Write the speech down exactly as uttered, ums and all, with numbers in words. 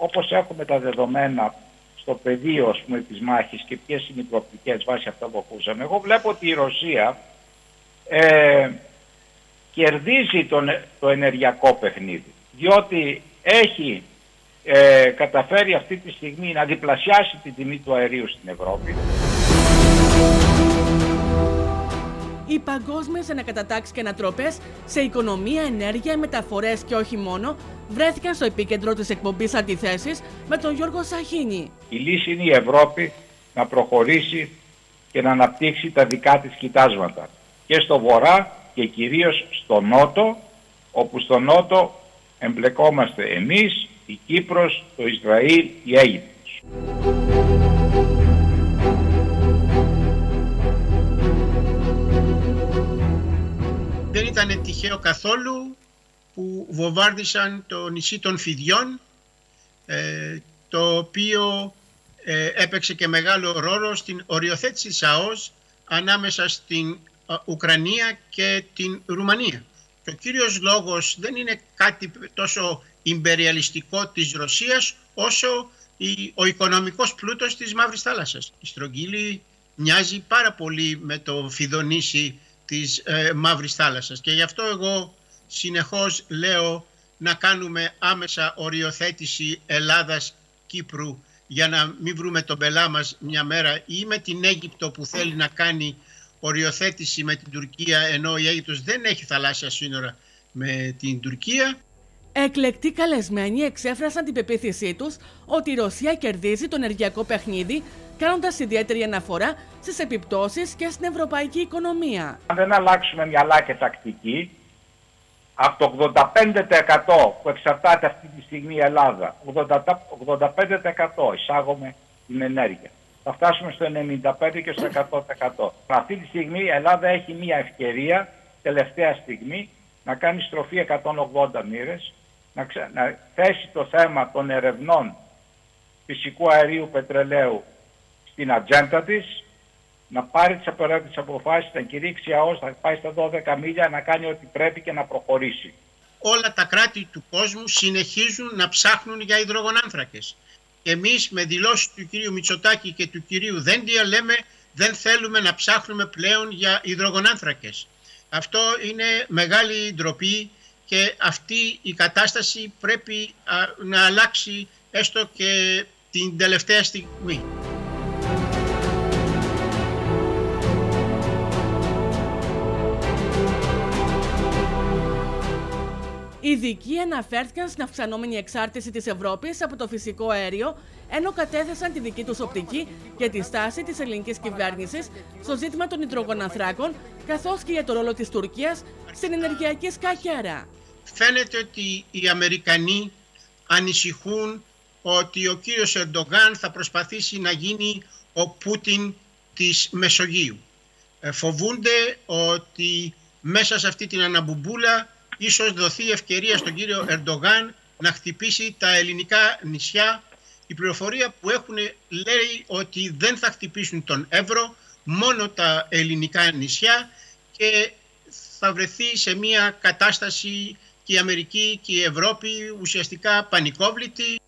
όπως έχουμε τα δεδομένα στο πεδίο, ας πούμε, της μάχης και ποιες είναι οι προοπτικές βάσει αυτά που ακούσαμε, εγώ βλέπω ότι η Ρωσία ε, κερδίζει τον, το ενεργειακό παιχνίδι, διότι έχει ε, καταφέρει αυτή τη στιγμή να διπλασιάσει την τιμή του αερίου στην Ευρώπη. Οι παγκόσμιες ανακατατάξεις και ανατροπές σε οικονομία, ενέργεια, μεταφορές και όχι μόνο βρέθηκαν στο επίκεντρο της εκπομπής Αντιθέσεις με τον Γιώργο Σαχίνη. Η λύση είναι η Ευρώπη να προχωρήσει και να αναπτύξει τα δικά της κοιτάσματα και στο βορρά και κυρίως στο νότο, όπου στο νότο εμπλεκόμαστε εμείς, η Κύπρος, το Ισραήλ, η Αίγυπτος. Δεν ήταν τυχαίο καθόλου που βομβάρδισαν το νησί των Φιδιών, ε, το οποίο ε, έπαιξε και μεγάλο ρόλο στην οριοθέτηση της ΑΟΣ ανάμεσα στην α, Ουκρανία και την Ρουμανία. Και ο κύριος λόγος δεν είναι κάτι τόσο ιμπεριαλιστικό της Ρωσίας όσο η, ο οικονομικός πλούτος της Μαύρης Θάλασσας. Η στρογγύλη μοιάζει πάρα πολύ με το Φιδονήσι της ε, Μαύρης Θάλασσας και γι' αυτό εγώ συνεχώς λέω να κάνουμε άμεσα οριοθέτηση Ελλάδας-Κύπρου για να μην βρούμε τον πελά μας μια μέρα, ή με την Αίγυπτο που θέλει να κάνει οριοθέτηση με την Τουρκία, ενώ η Αίγυπτος δεν έχει θαλάσσια σύνορα με την Τουρκία. Εκλεκτοί καλεσμένοι εξέφρασαν την πεποίθησή τους ότι η Ρωσία κερδίζει το ενεργειακό παιχνίδι, κάνοντας ιδιαίτερη αναφορά στις επιπτώσεις και στην ευρωπαϊκή οικονομία. Αν δεν αλλάξουμε μυαλά και τακτική, από το ογδόντα πέντε τοις εκατό που εξαρτάται αυτή τη στιγμή η Ελλάδα, ογδόντα πέντε τοις εκατό εισάγουμε την ενέργεια. Θα φτάσουμε στο ενενήντα πέντε τοις εκατό και στο εκατό τοις εκατό. Αυτή τη στιγμή η Ελλάδα έχει μια ευκαιρία, τελευταία στιγμή, να κάνει στροφή εκατόν ογδόντα μοίρες, να, ξε... να θέσει το θέμα των ερευνών φυσικού αερίου πετρελαίου στην ατζέντα της, να πάρει τις απαραίτητες αποφάσεις, να κηρύξει ΑΟΣ, θα πάει στα δώδεκα μίλια, να κάνει ό,τι πρέπει και να προχωρήσει. Όλα τα κράτη του κόσμου συνεχίζουν να ψάχνουν για υδρογονάνθρακες. Εμείς με δηλώσεις του κυρίου Μητσοτάκη και του κυρίου Δένδια λέμε δεν θέλουμε να ψάχνουμε πλέον για υδρογονάνθρακες. Αυτό είναι μεγάλη ντροπή και αυτή η κατάσταση πρέπει α, να αλλάξει έστω και την τελευταία στιγμή. Οι ειδικοί αναφέρθηκαν στην αυξανόμενη εξάρτηση της Ευρώπης από το φυσικό αέριο, ενώ κατέθεσαν τη δική τους οπτική για τη στάση της ελληνικής κυβέρνησης στο ζήτημα των υδρογονανθράκων, καθώς και για το ρόλο της Τουρκίας στην ενεργειακή σκακέρα. Φαίνεται ότι οι Αμερικανοί ανησυχούν ότι ο κύριος Ερντογάν θα προσπαθήσει να γίνει ο Πούτιν της Μεσογείου. Ε, φοβούνται ότι μέσα σε αυτή την αναμπουμπούλα ίσως δοθεί ευκαιρία στον κύριο Ερντογάν να χτυπήσει τα ελληνικά νησιά. Η πληροφορία που έχουν λέει ότι δεν θα χτυπήσουν τον Εύρο, μόνο τα ελληνικά νησιά, και θα βρεθεί σε μια κατάσταση και η Αμερική και η Ευρώπη ουσιαστικά πανικόβλητη.